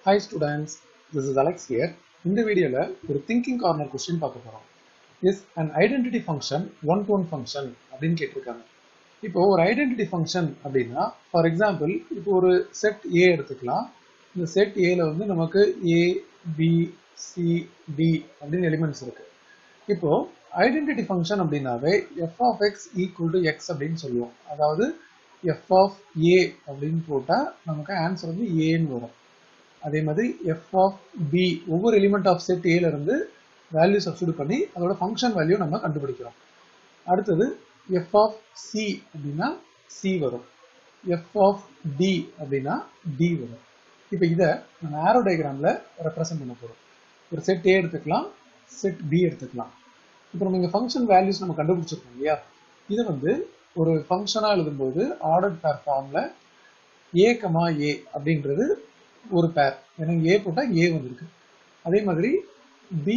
Hi students, this is Alex here. In the video, ஒரு thinking corner question பார்க்க போறோம். Is an identity function one-to-one function அப்படின்னு கேட்டிருக்காங்க. இப்போ ஒரு identity function அப்படின்னா, for example, இப்போ ஒரு set A எடுத்துக்கலாம். இந்த set A ல வந்து நமக்கு A, B, C, D அப்படின்னு எலிமெண்ட்ஸ் இருக்கு. இப்போ identity function அப்படின்னாவே f of x equal to x அப்படின்னு சொல்லுவோம். அதாவது f of A அப்படின்னு போட்டா நமக்கு ஆன்சர் வந்து A ன்னு வரும். அதே மாதிரி f of b ஒவ்வொரு எலிமெண்ட் ஆஃப் செட் A ல இருந்து வேல்யூ சப்ஸ்டிட்யூட் பண்ணி அதோட ஃபங்க்ஷன் வேல்யூ நம்ம கண்டுபிடிக்கிறோம். அடுத்தது f of c அப்படின்னா c வரும். f of d அப்படின்னா d வரும். இப்போ இதை நம்ம ஆரோ டயக்ராம்ல ரெப்ரசென்ட் பண்ண போறோம். ஒரு செட் A எடுத்துக்கலாம், செட் B எடுத்துக்கலாம். இப்போ நம்ம இங்க ஃபங்க்ஷன் வேல்யூஸ் நம்ம கண்டுபிடிச்சிருக்கோம் இல்லையா? இதை வந்து ஒரு ஃபங்க்ஷனா எழுதும்போது ஆர்டர்ட் பேர் ஃபார்ம்ல a, a அப்படின்றது ஒரு பேர். ஏன்னா A போட்டா A வந்திருக்கு. அதே மாதிரி B,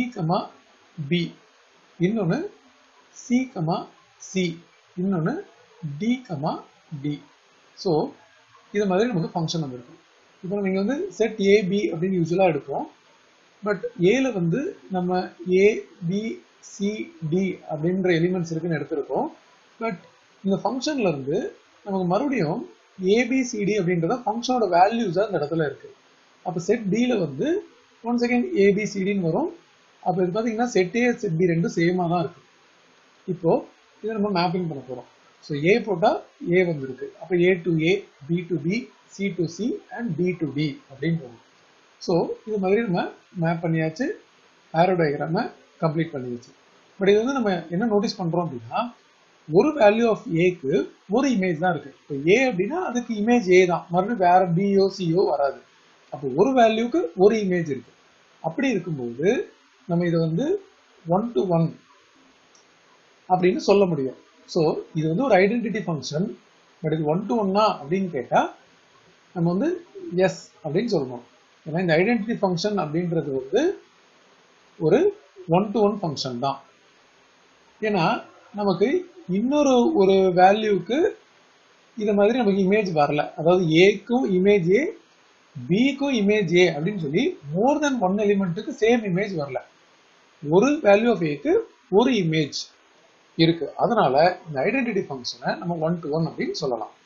B, இன்னொன்னு C, C, இன்னொன்னு D, D. ஸோ இது மாதிரி நமக்கு ஃபங்க்ஷன் வந்திருக்கு. இப்போ நம்ம இங்க வந்து செட் A, B அப்படின்னு யூஸ்வலா எடுப்போம். பட் ஏல வந்து நம்ம A, B, C, D அப்படின்ற எலிமெண்ட்ஸ் இருக்குன்னு எடுத்திருக்கோம். பட் இந்த ஃபங்க்ஷன்ல இருந்து நமக்கு மறுபடியும் ABCD அப்படின்றத ஃபங்க்ஷனோட வேல்யூஸா இந்த இடத்துல இருக்கு. அப்போ செட் B ல வந்து ஒன் செகண்ட் ABCDன்னு வரும். அப்போ இது பார்த்தீங்கன்னா செட் A, செட் B ரெண்டும் சேமாக தான் இருக்கு. இப்போ இதை நம்ம மேப்பிங் பண்ண போறோம். ஸோ A போட்டா A வந்துருக்கு. அப்போ A to A, B to B, C to C and D to D அப்படின்னு வரும். ஸோ இது மாதிரி நம்ம மேப் பண்ணியாச்சு, ஆரோ டயக்ராமை கம்ப்ளீட் பண்ணியாச்சு. பட் இது வந்து நம்ம என்ன நோட்டீஸ் பண்றோம் அப்படின்னா, ஒரு வேல்யூ ஆஃப் ஏக்கு ஒரு இமேஜ் தான் இருக்கு. இப்போ A அப்படின்னா அதுக்கு இமேஜ் A தான், மறுபடியும் வேற பிஓ சிஓ வராது. அப்போ ஒரு வேல்யூக்கு ஒரு இமேஜ் இருக்கு. அப்படி இருக்கும்போது நம்ம இதை வந்து 1-to-1 அப்படின்னு சொல்ல முடியும். ஸோ இது வந்து ஒரு ஐடென்டிட்டி ஃபங்க்ஷன். பட் இது 1-to-1 அப்படின்னு கேட்டா நம்ம வந்து எஸ் அப்படின்னு சொல்லணும். ஏன்னா இந்த ஐடென்டிட்டி ஃபங்க்ஷன் அப்படின்றது வந்து ஒரு 1-to-1 ஃபங்க்ஷன் தான். ஏன்னா நமக்கு இன்னொரு ஒரு வேல்யூக்கு இது மாதிரி நமக்கு இமேஜ் வரல. அதாவது ஏக்கும் இமேஜ் ஏ, பிக்கும் இமேஜ் ஏ அப்படின்னு சொல்லி மோர் தென் ஒன் எலிமெண்ட்டுக்கு சேம் இமேஜ் வரல. ஒரு வேல்யூ ஆஃப் ஏக்கு ஒரு இமேஜ் இருக்கு. அதனால இந்த ஐடென்டிட்டி ஃபங்க்ஷனை நம்ம 1-to-1 அப்படின்னு சொல்லலாம்.